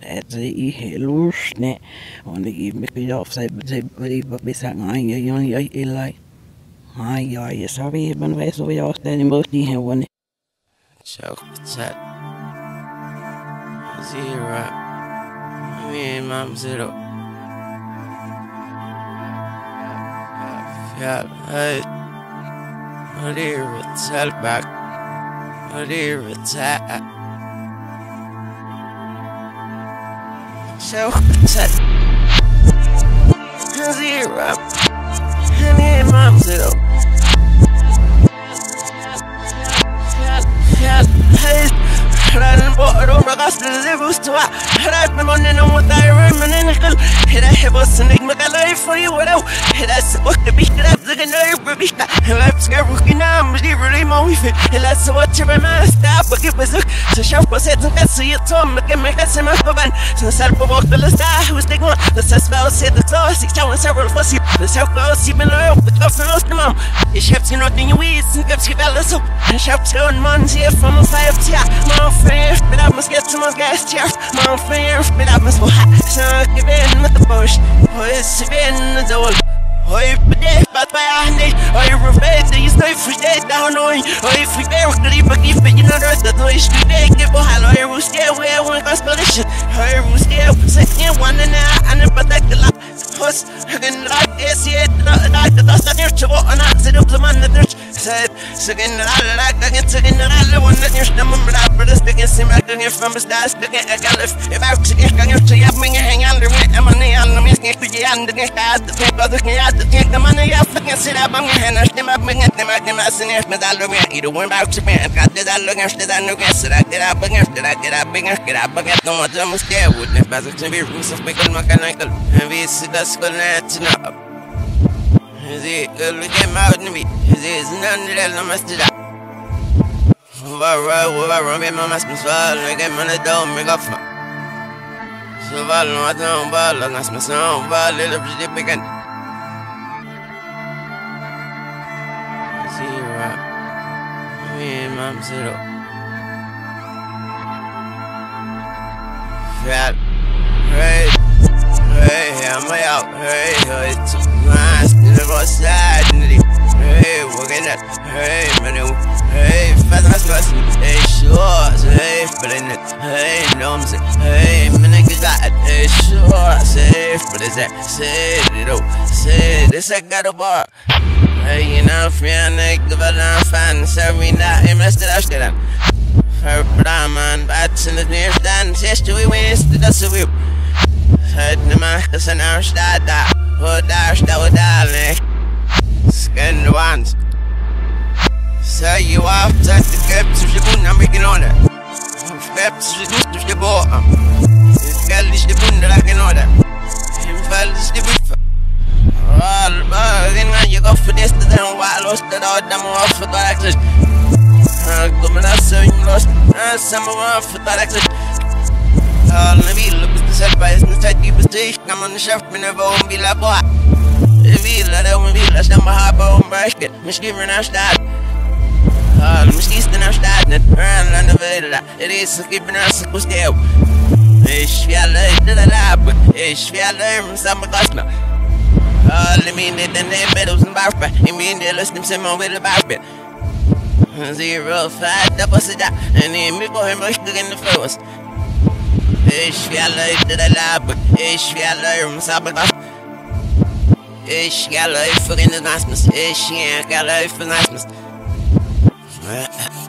At I lusne on the give me off say but besang ay ilay ay sabi man way so yo stand most di one Choke chat zero. Me and mom zero. Yeah, hey, I did retell back. I did retell. Choke chat zero. Me and mom zero. Yeah, hey. Ran bort och ragastar det bustua. Rat med munnen om att jag rymmer en skall. Hela hebos nig med galej för ju då. Hela så det bitter att det nöjer bitter. Hela ska ruka namn det blir många. Hela så att jag med stop och give us så sharp på sätt att se it som med mig kan se mig på van. Så sälj på bort eller stå hos dig någon. Det så spel sätt det så sig så several fussy. Det så går sig med löp det för oss mamma. Jag köpte någonting i vis och jag väl så. Jag köpte en man se från en 5 till. Friends, but I must get to my gas chest. My friends, but I must go hot. So give in with the bush. Oh, it's in the door. Oh, if we did, but by our need. Oh, you revenge, these no free days down on you. Oh, if we bear with the leap, but you know, there's the noise. We did give a hello. I will stay where one constellation. I will stay second one and I protect the life. Plus, I can like this yet. Like the dust that you're to walk on outside of the man that there's said. So, again, I like I get to get the one that you're still but it's the same I can get from a star sticking a caliph. If I was to get to have me hang under me, and money on the missing to the end of the cat, the people that can have to take the money off. I can sit up on my hand and stem up against them. I can mess in it, but I look at either one about to me. I got that I look at that I know guess that I get up against that I get up against no one's almost there. Wouldn't have been to be roots of making mechanical. And we see the school net up. Is it good to get out of me? Is it none of that? I must do that. Varra med mamma smal, jag man är dum med gaffa. Så vallen att någon balla, när som sån ball eller blir biggen. Zero. Me mom zero. Fat. Hey, I'm out. Hey, it's nice. Never sad. Hey, we're gonna. Hey, man. Hey, fast, hey, short, hey, blend it, hey, numbs it, hey, minute got it, hey, short, say, but is that, say, say, this I got a bar. Hey, you know, friend, I give a long fan, serve me that, I'm rested out, shit, I'm her man, bats in the near stand, says to we wins, that's a whip. Heard the marcus and our start that, oh, dash, that would die, skin the ones. So you off, touch the caps of the moon, I'm making on it. Caps of the ball. This girl is the moon that I can order. Him fell is the big. All about you go for this, then why lost the dog, I'm off for the access. Coming up, so you lost, some off for the access. All the wheel, look at the set by his mistake, keep a station. I'm on the shelf, me never won't be like what. The wheel, I don't feel, I stand my heart, bone basket. Miss giving our start. Misschien nou staat net aan de wereld. Het is een keer naar zijn kosteel. Ik wil leuk dat het happen. Ik wil leuk om samen te gaan. Alle mensen die in bed op zijn bouwpad. Ik ben de lust om samen met de bouwpad. 0-5, dat was het daar. En ik moet voor hem rustig in de vloers. Ik wil leuk dat het happen. Ik wil leuk om samen te gaan. Ik wil leuk voor in de nachtmis. Ik wil leuk voor de nachtmis.